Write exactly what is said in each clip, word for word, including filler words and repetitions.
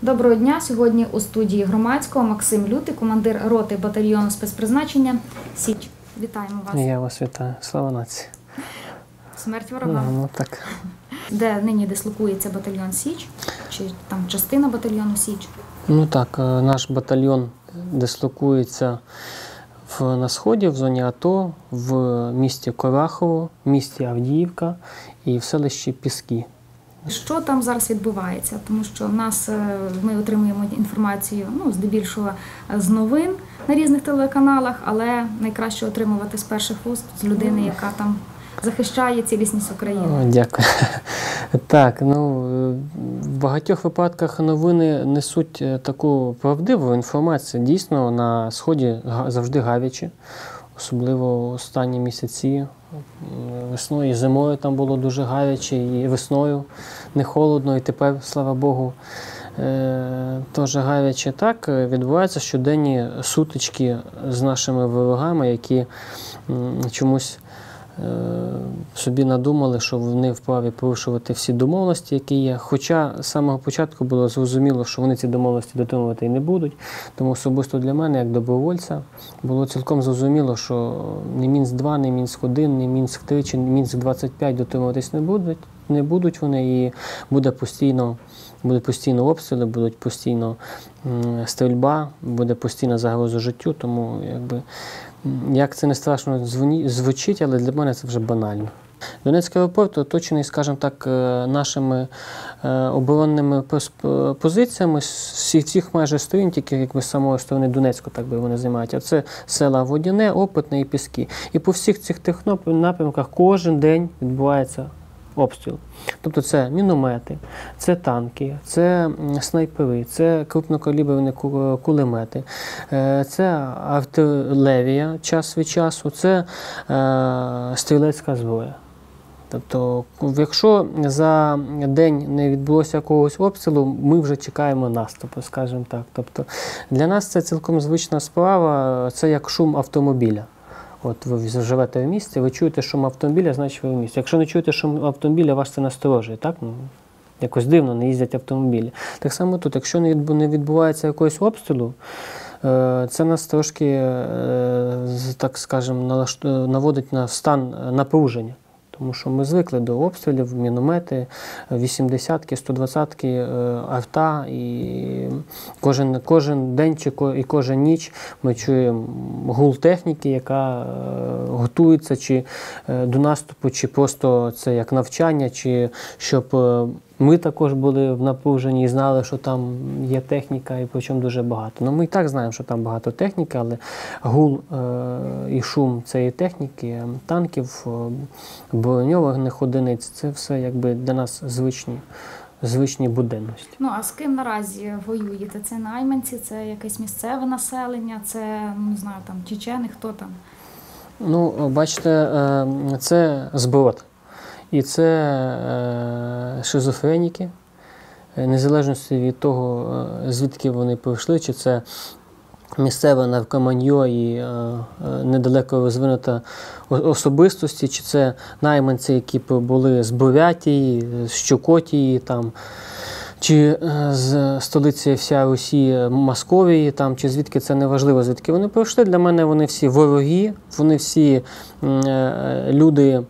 Доброго дня. Сьогодні у студії Громадського Максим Лютий, командир роти батальйону спецпризначення «Січ». Вітаємо вас. Я вас вітаю. Слава нації. Смерть ворогам. Ну, ну, так. Де нині дислокується батальйон «Січ»? Чи там частина батальйону «Січ»? Ну так, наш батальйон дислокується в, на Сході, в зоні АТО, в місті Корахово, в місті Авдіївка і в селищі Піски. Що там зараз відбувається? Тому що в нас, ми отримуємо інформацію, ну, здебільшого з новин на різних телеканалах, але найкраще отримувати з перших уст, з людини, яка там захищає цілісність України. О, дякую. Так, ну, в багатьох випадках новини несуть таку правдиву інформацію. Дійсно, на Сході завжди гаряче, особливо останні місяці. Весною і зимою там було дуже гаряче, і весною не холодно, і тепер, слава Богу, е, теж гаряче. Так, відбуваються щоденні сутички з нашими ворогами, які м, чомусь е, собі надумали, що вони вправі порушувати всі домовленості, які є. Хоча з самого початку було зрозуміло, що вони ці домовленості дотримувати і не будуть. Тому особисто для мене, як добровольця, було цілком зрозуміло, що ні Мінськ два, ні Мінськ один, ні Мінськ три, чи ні Мінськ двадцять п'ять дотримуватись не будуть. Не будуть вони, і буде постійно, буде постійно обстріли, будуть постійно м, стрільба, буде постійна загроза життю. Тому, якби, як це не страшно звучить, але для мене це вже банально. Донецький аеропорт оточений, скажімо так, нашими оборонними позиціями з всіх майже сторін, тільки якби з самої сторони Донецьку, так би вони займають. А це села Водяне, Опитне і Піски. І по всіх цих тих напрямках кожен день відбувається обстріл. Тобто це міномети, це танки, це снайпери, це крупнокаліберні кулемети, це артилерія час від часу, це е, стрілецька зброя. Тобто, якщо за день не відбулося якогось обстрілу, ми вже чекаємо наступу, скажімо так. Тобто, для нас це цілком звична справа, це як шум автомобіля. От ви живете в місті, ви чуєте шум автомобіля, значить ви в місті. Якщо не чуєте шум автомобіля, вас це насторожує, так? Ну, якось дивно, не їздять автомобілі. Так само тут, якщо не відбувається якогось обстрілу, це нас трошки, так скажемо, наводить на стан напруження. Тому що ми звикли до обстрілів, міномети, вісімдесятки, сто двадцятки, авто, і кожен, кожен день і кожен ніч ми чуємо гул техніки, яка готується чи до наступу, чи просто це як навчання, чи щоб ми також були в напруженні і знали, що там є техніка, і причому дуже багато. Ну, ми і так знаємо, що там багато техніки, але гул е і шум цієї техніки, танків, броньованих одиниць, це все якби для нас звичні, звичні буденності. Ну, а з ким наразі воюєте? Це найманці, це якесь місцеве населення, це, не знаю, там, чечени, хто там? Ну, бачите, це зброд. І це е, шизофреніки, незалежно від того, звідки вони прийшли, чи це місцеве наркоманьо і е, недалеко розвинута особистості, чи це найманці, які були з Бурятії, з Чукотії, там, чи з столиці вся Росії, Московії, там, чи звідки, це неважливо, звідки вони прийшли. Для мене вони всі вороги, вони всі е, люди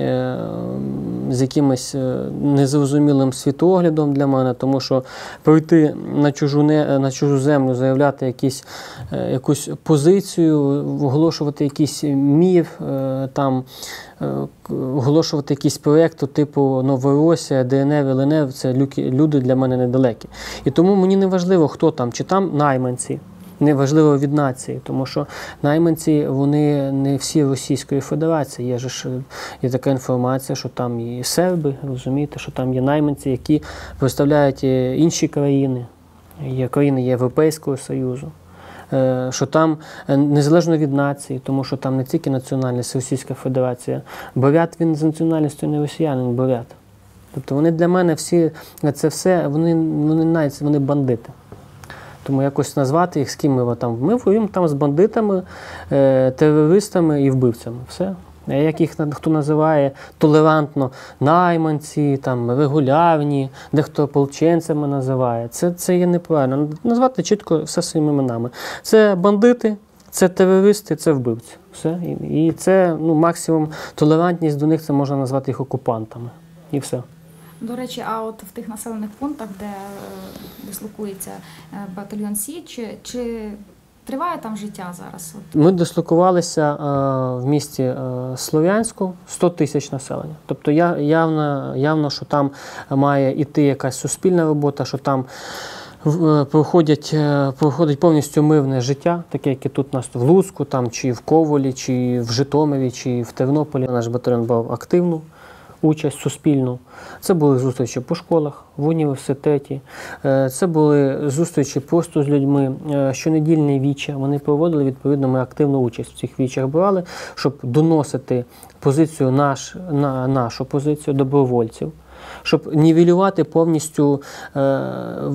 з якимось незрозумілим світоглядом для мене, тому що прийти на чужу, не, на чужу землю, заявляти якісь, якусь позицію, оголошувати якийсь мір, там, оголошувати якісь проєкти типу Новоросія, ДНР, ЛНР, це люди для мене недалекі. І тому мені не важливо, хто там, чи там найманці, неважливо від нації, тому що найманці, вони не всі Російської Федерації. Є ж є така інформація, що там і серби, розумієте, що там є найманці, які представляють інші країни, є країни Європейського Союзу, що там незалежно від нації, тому що там не тільки національність Російська Федерація. Бурят, він з національністю не росіянин, бурят. Тобто вони для мене всі, це все, вони, вони, навіть, вони бандити. Тому якось назвати їх, з ким ми там. Ми воюємо там з бандитами, терористами і вбивцями. Все. як їх хто називає толерантно, найманці, там, регулярні, дехто ополченцями називає. Це, це є неправильно. Назвати чітко все своїми іменами. Це бандити, це терористи, це вбивці. Все. І, і це ну, максимум толерантність до них, це можна назвати їх окупантами. І все. До речі, а от в тих населених пунктах, де е, дислокується е, батальйон Січ, чи, чи триває там життя зараз? От. Ми дислокувалися е, в місті е, Слов'янську, сто тисяч населення. Тобто я, явно, явно, що там має іти якась суспільна робота, що там е, проходять, е, проходить повністю мирне життя, таке, як і тут у нас в Луцьку, там, чи в Ковалі, чи в Житомирі, чи в Тернополі. Наш батальйон брав активну участь суспільну. Це були зустрічі по школах, в університеті, це були зустрічі просто з людьми, щонедільні віча. Вони проводили, відповідно, ми активну участь в цих вічах брали, щоб доносити позицію наш, на, нашу позицію добровольців, щоб нівелювати повністю е,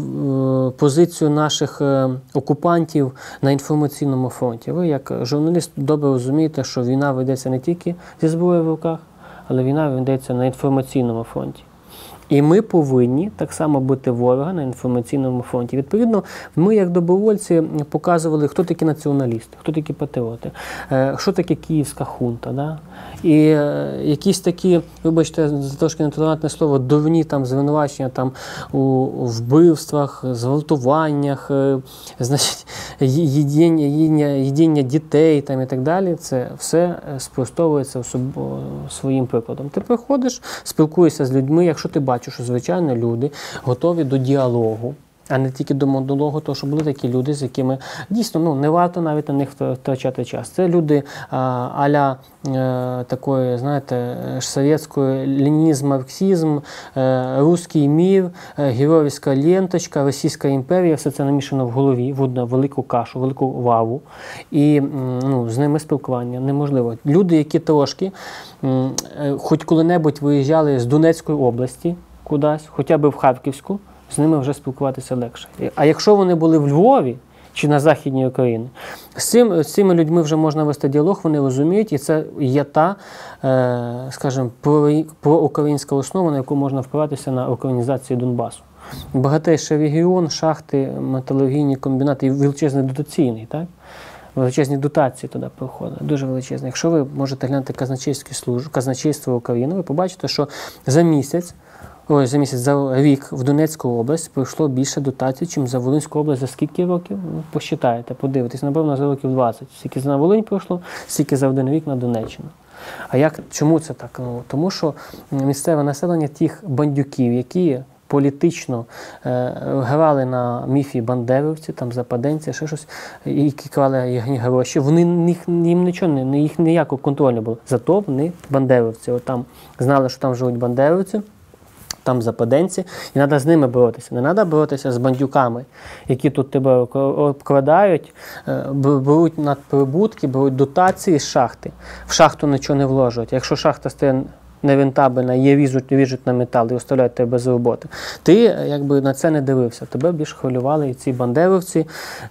позицію наших е, окупантів на інформаційному фронті. Ви, як журналіст, добре розумієте, що війна ведеться не тільки зі зброєю в руках, але війна ведеться на інформаційному фронті. І ми повинні так само бути ворога на інформаційному фронті. Відповідно, ми, як добровольці, показували, хто такі націоналісти, хто такі патріоти, що таке київська хунта. Да? І якісь такі, вибачте, за трошки нетолерантне слово, дурні там звинувачення там, у вбивствах, зґвалтуваннях, значить, їдіння, їдіння, їдіння дітей там, і так далі, це все спростовується своїм прикладом. Ти приходиш, спілкуєшся з людьми, якщо ти бачиш, що, звичайно, люди готові до діалогу, а не тільки до монологу, тому що були такі люди, з якими дійсно ну, не варто навіть на них втрачати час. Це люди а, а-ля е, такої, знаєте, совєтської ленінізм, марксизм, е, руський мір, е, героївська ленточка, Російська імперія, все це намішано в голові, в одну велику кашу, велику ваву. І ну, з ними спілкування неможливо. Люди, які трошки, е, хоч коли-небудь виїжджали з Донецької області кудись, хоча б в Харківську, з ними вже спілкуватися легше. А якщо вони були в Львові чи на Західній Україні, з, цим, з цими людьми вже можна вести діалог, вони розуміють, і це є та, е, скажімо, проукраїнська основа, на яку можна впиратися на українізацію Донбасу. Багатейший регіон, шахти, металургійні комбінати і величезний дотаційний, так? Величезні дотації туди проходять, дуже величезні. Якщо ви можете глянути казначейські служби, казначейство України, ви побачите, що за місяць Ой, за місяць, за рік в Донецьку область пройшло більше дотацій, ніж за Волинську область. За скільки років? Ну, посчитайте, подивитесь, напевно, за років двадцять. Скільки на Волинь пройшло, скільки за один рік на Донеччину. А як, чому це так? Ну, тому що місцеве населення тих бандюків, які політично е, грали на міфі бандерівці, там западенці, ще щось, і які крали їхні гроші, вони, їх, їм нічого, не, їх ніякого контролю не було. Зато вони бандерівці. От там знали, що там живуть бандерівці, там западенці, і треба з ними боротися. Не треба боротися з бандюками, які тут тебе обкрадають, беруть надприбутки, беруть дотації з шахти. В шахту нічого не вложують. Якщо шахта стає нерентабельна, її ріжуть, ріжуть на метал і оставляють тебе без роботи, ти якби на це не дивився. Тебе більш хвилювали і ці бандерівці,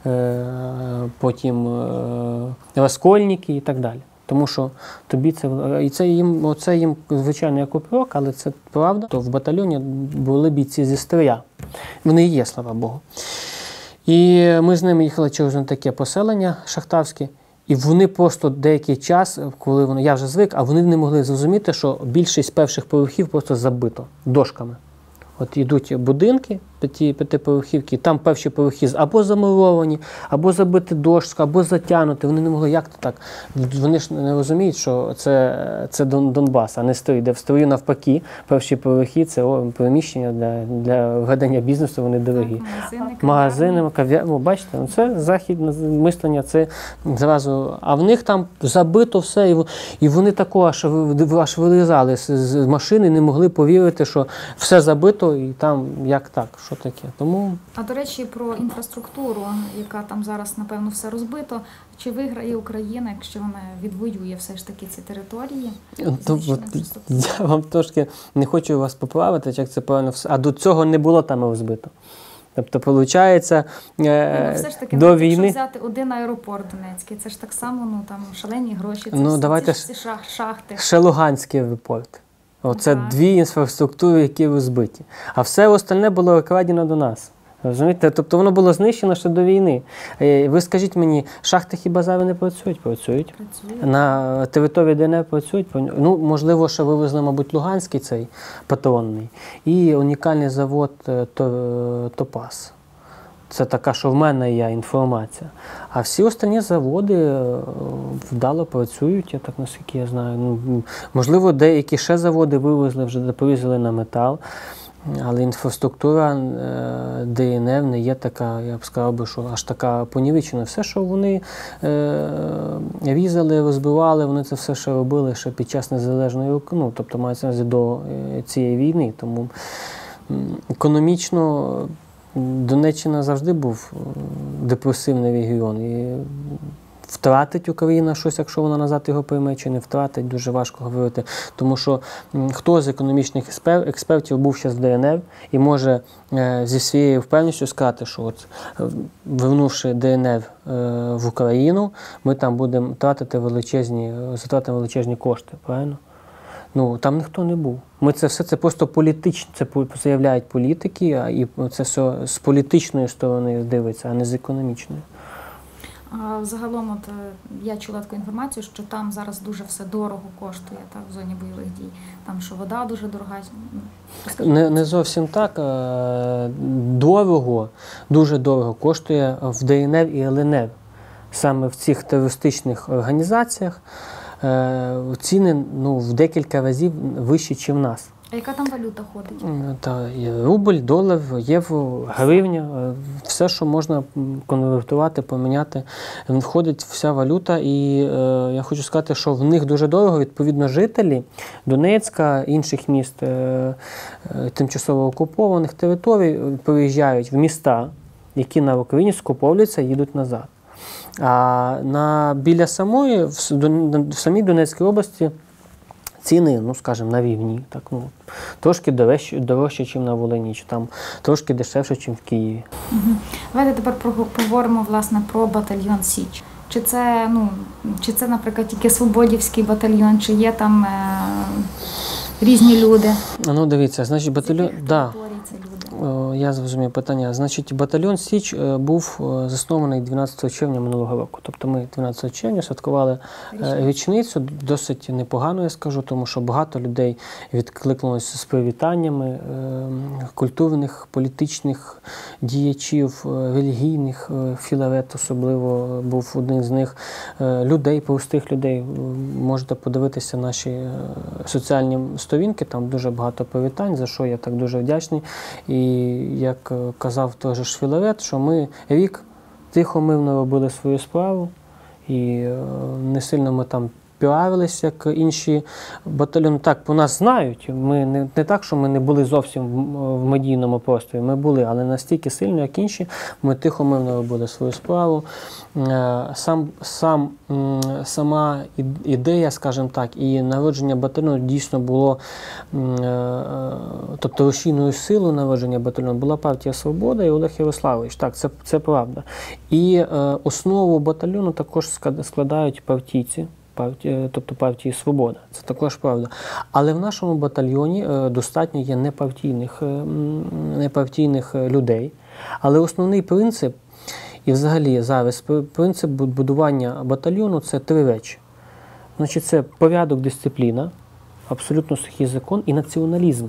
потім розкольники і так далі. Тому що тобі це, і це їм, оце їм, звичайно, як упрек, але це правда. То в батальйоні були бійці зі Стрия. Вони і є, слава Богу. І ми з ними їхали через таке поселення шахтарське, і вони просто деякий час, коли вони, я вже звик, а вони не могли зрозуміти, що більшість перших поверхів просто забито дошками. От йдуть будинки, п'яти, п'ятиповерхівки, там перші поверхи або замуровані, або забиті дошка, або затягнуті. Вони не могли, як то так? Вони ж не розуміють, що це, це Донбас, а не Стрий. Де в Строї навпаки, перші поверхи – це о, приміщення для, для ведення бізнесу, вони дорогі. Магазини, Магазини, кав'ярні. Бачите, це західне мислення, це зразу. А в них там забито все, і, і вони тако аж, аж вилізали з, з машини, не могли повірити, що все забито, і там як так, що таке. Тому... А до речі, про інфраструктуру, яка там зараз, напевно, все розбито. Чи виграє Україна, якщо вона відвоює все ж таки ці території? То, от, я вам трошки не хочу вас поправити, як це правильно все. А до цього не було там розбито. Тобто, виходить, е, Ну, все ж таки, до навіть війни... якщо взяти один аеропорт Донецький, це ж так само, ну, там, шалені гроші, це Ну, всі, давайте ці, ж- всі шах, шахти. Ще Луганський аеропорт. Оце Так. дві інфраструктури, які розбиті. А все остальне було викрадено до нас. Розумієте? Тобто воно було знищено ще до війни. Е, Ви скажіть мені, шахти хіба зараз не працюють? Працюють. Працює. На території ДНР працюють. Ну, можливо, ще вивезли, мабуть, Луганський цей патронний. І унікальний завод е, То- Топас. Це така, що в мене є інформація. А всі останні заводи е, вдало працюють, я так наскільки я знаю. Ну, можливо, деякі ще заводи вивезли, вже повезли на метал. Але інфраструктура е, ДНР не є така, я б сказав би, що аж така понівечена. Все, що вони е, різали, розбивали, вони це все ще робили ще під час незалежної року, ну, тобто мається на увазі до е, цієї війни. Тому м, економічно Донеччина завжди був е, депресивний регіон. І втратить Україна щось, якщо вона назад його прийме, чи не втратить, дуже важко говорити. Тому що м, хто з економічних експер- експертів був зараз в ДНР і може е, зі своєю впевненістю сказати, що от, е, вернувши ДНР е, в Україну, ми там будемо тратити величезні, затратимо величезні кошти, правильно? Ну, там ніхто не був. Ми це все, це просто політично, це по- заявляють політики, а і це все з політичної сторони дивиться, а не з економічної. А загалом, от, е, я чула таку інформацію, що там зараз дуже все дорого коштує, так, в зоні бойових дій. Там, що вода дуже дорога. Ну, розкажіть. Не, не зовсім так. Е, Дорого, дуже дорого коштує в ДНР і ЛНР. Саме в цих терористичних організаціях е, ціни ну, в декілька разів вищі, ніж в нас. А яка там валюта ходить? Та є рубль, долар, євро, гривня, е, все, що можна м, конвертувати, поміняти, входить вся валюта. І е, я хочу сказати, що в них дуже дорого, відповідно, жителі Донецька, інших міст, е, е, тимчасово окупованих територій приїжджають в міста, які на Україні скуповуються, їдуть назад. А на, біля самої, в, с- Дон- в самій Донецькій області ціни, ну, скажімо, на рівні, так, ну, трошки дорожче, дорожче, ніж на Волині, чи там трошки дешевше, ніж в Києві. Давайте тепер про- поговоримо, власне, про батальйон Січ. Чи це, ну, чи це, наприклад, тільки Свободівський батальйон, чи є там е, різні люди? Ну, дивіться, значить, З батальйон, яких да, територій це люди? О, я зрозумів питання. Значить, батальйон Січ е, був е, заснований дванадцятого червня минулого року. Тобто ми дванадцятого червня святкували е, річницю, досить непогано, я скажу, тому що багато людей відкликнулося з привітаннями е, культурних, політичних діячів, е, релігійних, е, Філарет особливо був один з них, е, людей, простих людей. Можете подивитися наші е, соціальні сторінки, там дуже багато привітань, за що я так дуже вдячний. І як е, казав той же ж Філарет, що ми рік тихо, мирно робили свою справу, і е, не сильно ми там піарились, як інші батальйони. Так, по нас знають. Ми не, не так, що ми не були зовсім в, в медійному просторі. Ми були, але настільки сильно, як інші, ми тихо, мирно робили свою справу. Е, Сам, сам, м, сама і- ідея, скажімо так, і народження батальйону дійсно було, м, е, тобто рушійною силою народження батальйону була партія «Свобода» і Олег Ярославович. Так, це, це правда. І е, основу батальйону також склад- складають партійці. Партії, тобто партії «Свобода». Це також правда. Але в нашому батальйоні е, достатньо є непартійних, е, м, непартійних е, людей. Але основний принцип, і взагалі зараз пр- принцип бу- будування батальйону – це три речі. Значить, це порядок, дисципліна, абсолютно сухий закон і націоналізм.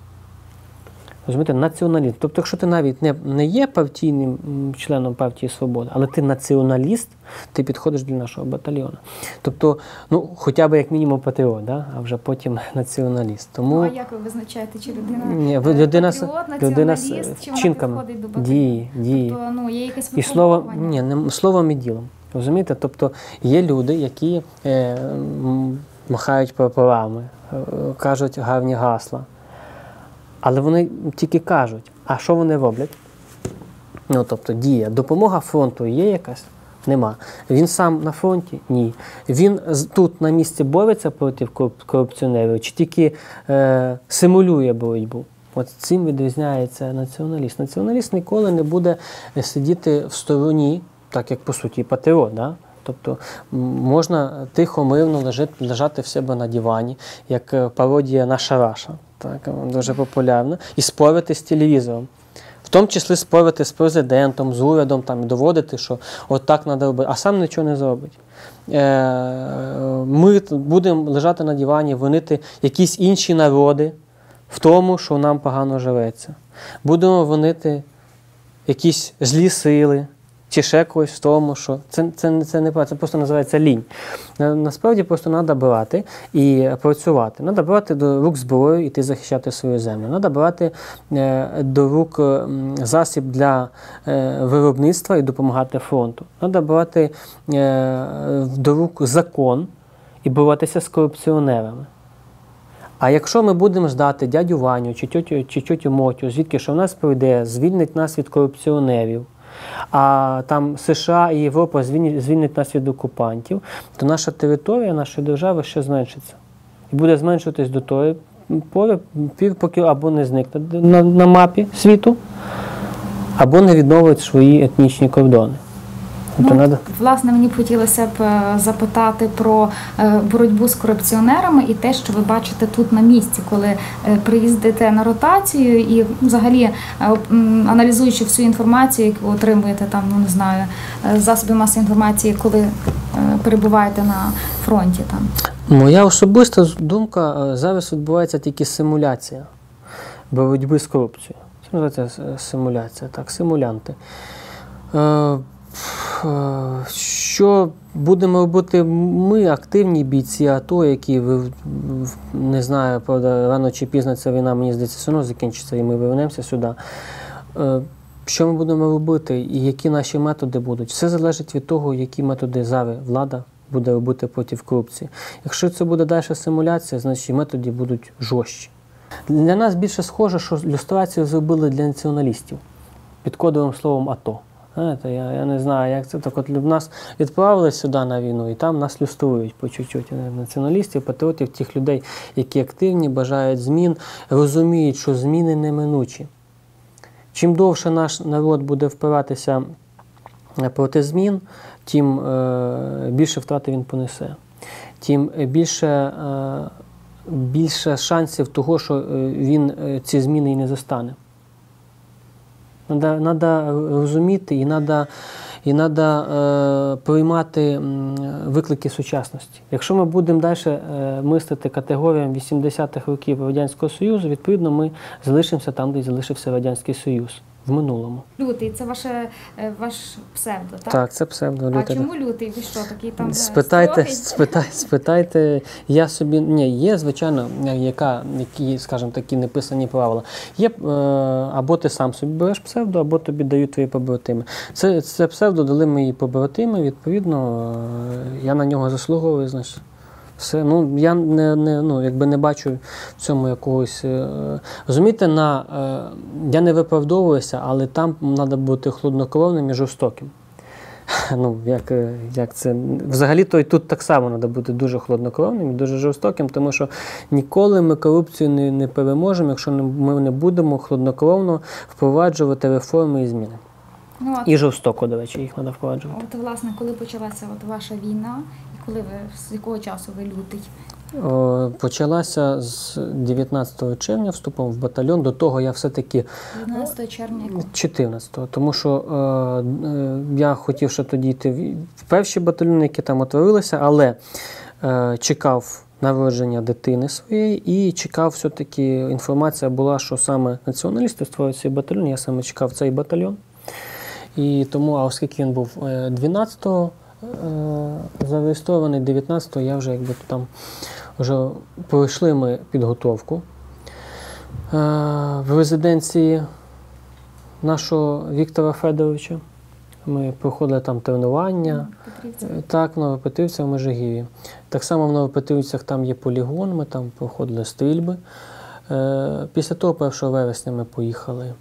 Розумієте, націоналізм. Тобто, якщо ти навіть не, не є партійним м, членом партії «Свобода», але ти націоналіст, ти підходиш до нашого батальйону. Тобто, ну, хоча б як мінімум патріот, да? А вже потім націоналіст. Тому Ну, а як ви визначаєте, чи людина, Ні, е, ви- людина з- патріот, людина з націоналіст, чи вона вчинками. підходить до батальйону? дії, дії. Тобто, ну, є якесь І слово, виховування? ні, не словом і ділом. Розумієте? Тобто є люди, які е, м, махають прапорами, е, кажуть гарні гасла. Але вони тільки кажуть, а що вони роблять? Ну, тобто дія. Допомога фронту є якась? Нема. Він сам на фронті? Ні. Він з- тут на місці бореться проти коруп- корупціонерів, чи тільки е, симулює боротьбу? От цим відрізняється націоналіст. Націоналіст ніколи не буде сидіти в стороні, так як, по суті, патріот. Да? Тобто можна тихо, мирно лежати, лежати в себе на дивані, як пародія «Наша Раша», так, дуже популярна, і спорити з телевізором. В тому числі спорити з президентом, з урядом, там, і доводити, що от так треба робити, а сам нічого не зробить. Ми будемо лежати на дивані, винити якісь інші народи в тому, що нам погано живеться. Будемо винити якісь злі сили, чи ще когось в тому, що це, це, це не правда, це просто називається лінь. Насправді просто треба брати і працювати. Треба брати до рук зброю і йти захищати свою землю. Треба брати до рук засіб для виробництва і допомагати фронту. Треба брати до рук закон і боротися з корупціонерами. А якщо ми будемо ждати дядю Ваню чи тьотю, чи тьотю Мотю, звідки що в нас прийде, звільнить нас від корупціонерів, а там США і Європа звільнять, звільнять нас від окупантів, то наша територія, нашої держави ще зменшиться. І буде зменшуватись до тої пори, поки або не зникне на, на мапі світу, або не відновить свої етнічні кордони. Ну, надо... Власне, мені б хотілося б запитати про боротьбу з корупціонерами і те, що ви бачите тут на місці, коли приїздите на ротацію і взагалі аналізуючи всю інформацію, яку отримуєте там, ну не знаю, засоби масової інформації, коли перебуваєте на фронті там. Моя особиста думка, зараз відбувається тільки симуляція боротьби з корупцією. Це називається симуляція, так, симулянти. Що будемо робити ми, активні бійці АТО, які, не знаю, правда, рано чи пізно ця війна, мені здається, все одно закінчиться і ми повернемося сюди. Що ми будемо робити і які наші методи будуть? Все залежить від того, які методи зараз влада буде робити проти корупції. Якщо це буде далі симуляція, значить методи будуть жорстчі. Для нас більше схоже, що люстрацію зробили для націоналістів під кодовим словом АТО. Знаєте, я, я не знаю, як це так. От нас відправили сюди на війну, і там нас люструють по чуть-чуть. Націоналістів, патріотів, тих людей, які активні, бажають змін, розуміють, що зміни неминучі. Чим довше наш народ буде впиратися проти змін, тим е, більше втрати він понесе. Тим більше, е, більше шансів того, що він ці зміни і не застане. Треба розуміти і треба і надо, е, приймати виклики сучасності. Якщо ми будемо далі е, мислити категоріям вісімдесятих років Радянського Союзу, відповідно ми залишимося там, де залишився Радянський Союз. В минулому. Лютий, це ваше, ваш псевдо, так? Так, це псевдо. А лютий. Чому лютий? Ви що, такий там спитайте, спитай, спитайте, я собі, ні, є, звичайно, яка, які, скажімо, такі неписані правила. Є, або ти сам собі береш псевдо, або тобі дають твої побратими. Це, це псевдо дали мої побратими, відповідно, я на нього заслуговую, значить. Все, ну, я не, не, ну, якби не бачу в цьому якогось... Розумієте, на, я не виправдовуюся, але там треба бути хладнокровним і жорстоким. Ну, як, як це... Взагалі-то і тут так само треба бути дуже хладнокровним і дуже жорстоким, тому що ніколи ми корупцію не, не переможемо, якщо ми не будемо хладнокровно впроваджувати реформи і зміни. Ну, от, і жорстоко, до речі, їх треба впроваджувати. От, власне, коли почалася от ваша війна, і коли ви, з якого часу ви лютий? О, почалася з дев'ятнадцятого червня вступом в батальйон. До того я все-таки... дев'ятнадцятого червня якого? чотирнадцятого. Тому що е, е, я хотів ще тоді йти в перші батальйони, які там утворилися, але е, чекав народження дитини своєї і чекав все-таки, інформація була, що саме націоналісти створюють цей батальйон, я саме чекав цей батальйон. І тому, а оскільки він був дванадцятого зареєстрований, дев'ятнадцятого я вже якби там вже пройшли ми підготовку в резиденції нашого Віктора Федоровича. Ми проходили там тренування. Так, в Новопетрівцях, в Межигір'ї. Так само в Новопетрівцях там є полігон, ми там проходили стрільби. Після того, першого вересня, ми поїхали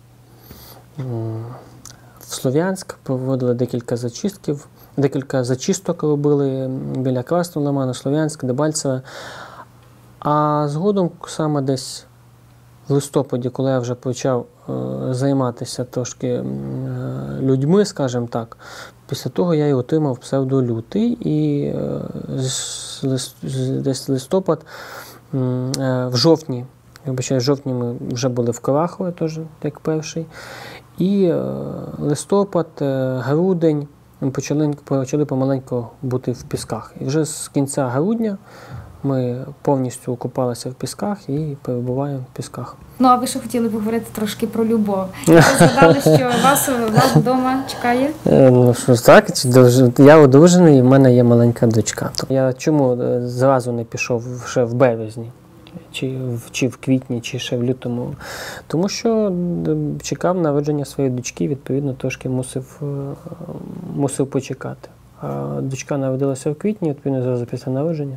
в Слов'янськ, проводили декілька зачистків, декілька зачисток робили біля Красного Лиману, Слов'янськ, Дебальцеве. А згодом саме десь в листопаді, коли я вже почав е, займатися трошки е, людьми, скажімо так, після того я і отримав псевдолютий, і е, з, лист, з, десь листопад, е, в жовтні, вибачаю, в жовтні ми вже були в Калахові, теж як перший, і е, листопад, е, грудень, ми почали, почали помаленьку бути в Пісках. І вже з кінця грудня ми повністю окупалися в Пісках і перебуваємо в Пісках. Ну, а ви ще хотіли поговорити трошки про любов. Ви згадали, що вас, вас вдома чекає? Е, Ну, що ж так, чи дуже- я одружений, і в мене є маленька дочка. Я чому е, зразу не пішов ще в березні, чи в, чи в квітні, чи ще в лютому? Тому що е, чекав народження своєї дочки, відповідно, трошки мусив, е, мусив почекати. А дочка народилася в квітні, відповідно, зразу після народження.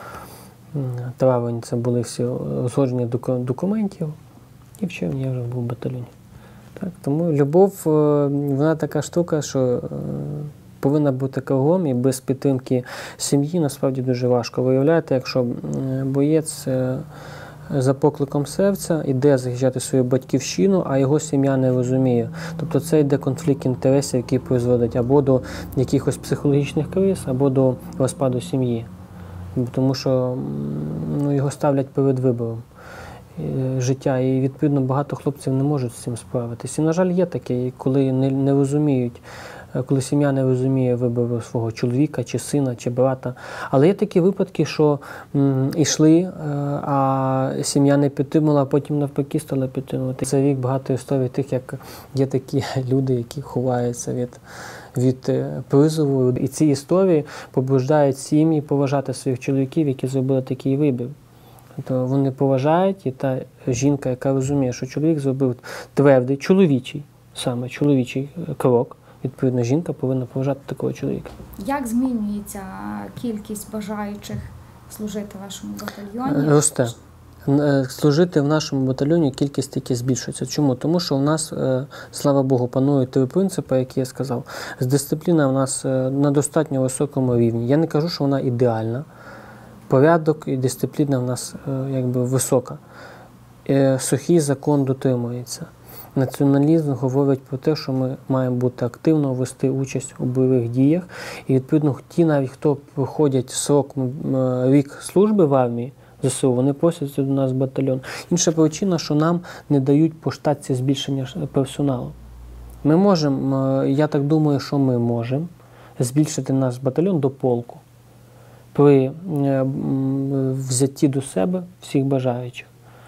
М, Травень це були всі узгодження доку- документів, і в червні я вже був в батальйоні. Так, тому любов, е, вона така штука, що е, повинна бути кругом, і без підтримки сім'ї насправді дуже важко. Виявляєте, якщо м, боєць е, за покликом серця іде захищати свою батьківщину, а його сім'я не розуміє. Тобто це йде конфлікт інтересів, який призводить або до якихось психологічних криз, або до розпаду сім'ї. Тому що м, ну, його ставлять перед вибором е, життя, і відповідно багато хлопців не можуть з цим справитися. І, на жаль, є таке, коли не, не розуміють, е, коли сім'я не розуміє вибору свого чоловіка, чи сина, чи брата. Але є такі випадки, що м, йшли, е, а сім'я не підтримала, а потім навпаки стала підтримувати. Це вік багато історій тих, як є такі люди, які ховаються від від е, призову. І ці історії побуждають сім'ї поважати своїх чоловіків, які зробили такий вибір. Тобто вони поважають, і та жінка, яка розуміє, що чоловік зробив твердий, чоловічий, саме чоловічий е, крок, відповідно, жінка повинна поважати такого чоловіка. Як змінюється кількість бажаючих служити в вашому батальйоні? Росте. Е, Служити в нашому батальйоні кількість тільки збільшується. Чому? Тому що в нас, е, слава Богу, панують три принципи, які я сказав. З дисципліна в нас е, на достатньо високому рівні. Я не кажу, що вона ідеальна. Порядок і дисципліна в нас е, якби висока. Е, Сухий закон дотримується. Націоналізм говорить про те, що ми маємо бути активно вести участь у бойових діях. І, відповідно, ті навіть, хто проходять срок, м, рік служби в армії, ЗСУ, вони просяться до нас в батальйон. Інша причина, що нам не дають по штатці збільшення ш- персоналу. Ми можемо, е, я так думаю, що ми можемо збільшити наш батальйон до полку при е, м, взятті до себе всіх бажаючих.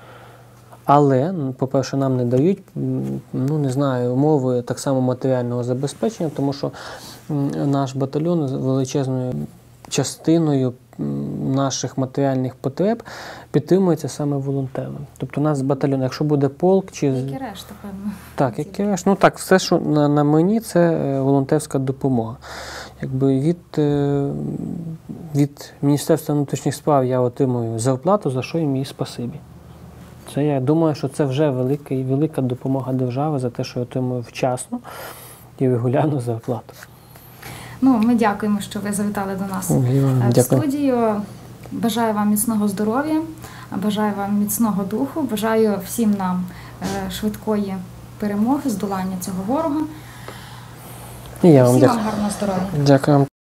Але, м, по-перше, нам не дають, м, ну не знаю, умови так само матеріального забезпечення, тому що м, наш батальйон з величезною частиною м, наших матеріальних потреб підтримується саме волонтерами. Тобто у нас батальйон, якщо буде полк чи Як і решта, певно. так, як і решта. Ну так, все, що на, на мені, це е, волонтерська допомога. Якби від, е, від Міністерства внутрішніх справ я отримую зарплату, за що їм і спасибі. Це я думаю, що це вже велика, велика допомога держави за те, що я отримую вчасно і регулярну зарплату. Ну, ми дякуємо, що ви завітали до нас Ой, Іван, е, в дякую. студію. Бажаю вам міцного здоров'я, бажаю вам міцного духу, бажаю всім нам е, швидкої перемоги, здолання цього ворога. І я вам Всім вам дякую. гарного здоров'я. Дякую.